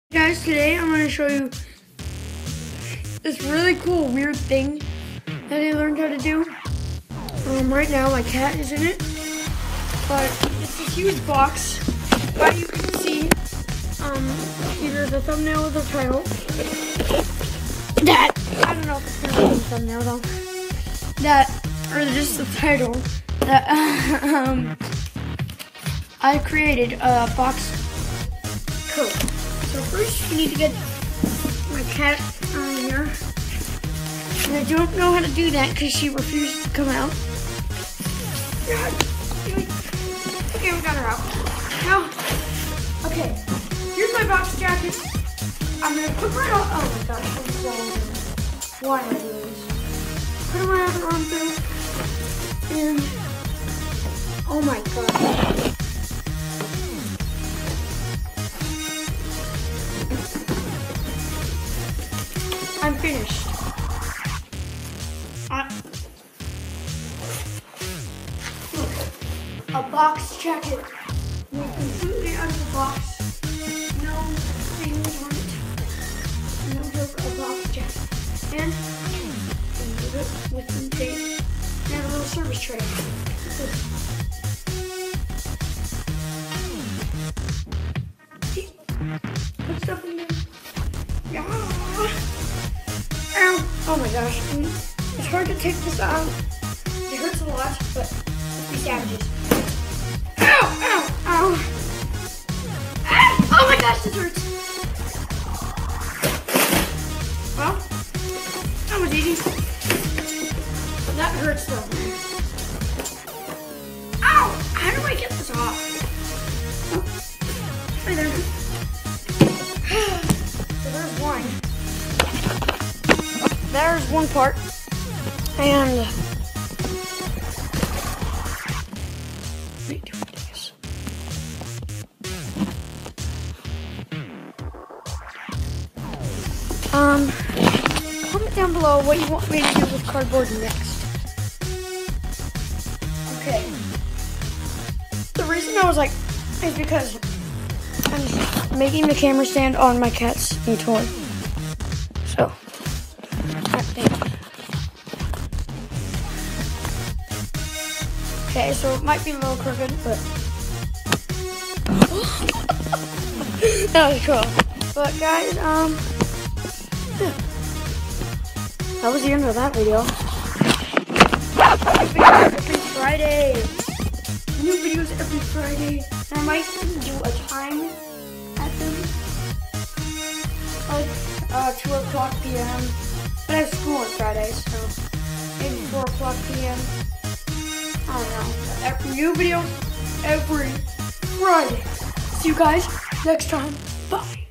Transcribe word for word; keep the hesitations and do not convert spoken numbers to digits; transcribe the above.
Guys, today I'm going to show you this really cool weird thing that I learned how to do. Um, right now my cat is in it, but it's a huge box. But you can see um, either the thumbnail or the title. That, I don't know if it's going to be the thumbnail though. That, or just the title, that um, I created a box code. So first you need to get my cat on here. And I don't know how to do that because she refused to come out. God. Okay, we got her out. Now, okay, here's my box jacket. I'm gonna put my on. Oh my gosh, I'm so why am I doing this? Put my other arm through. And oh my god. I'm finished. Uh, a box jacket. Made completely out of the box. No things on it. No joke, a box jacket. And move it with some tape. And a little service tray. Put stuff in there. Yeah. Ow. Oh my gosh. It's hard to take this out. It hurts a lot, but let's be savages. Ow! Ow! Ow! Ah! Oh my gosh, this hurts. Well, that was easy. That hurts though. Ow! How do I get this off? Oh. Right there. So there's one. There's one part, and wait, this. Um, comment down below what you want me to do with cardboard next. Okay. The reason I was like is because I'm making the camera stand on my cat's new toy. So. Okay, so it might be a little crooked, but that was cool. But guys, um, yeah. That was the end of that video. Every Friday, new videos every Friday. And I might do a time at them, like uh, two o'clock p m But I have school on Fridays, so maybe four o'clock p m I don't know. Every new video every Friday. See you guys next time. Bye.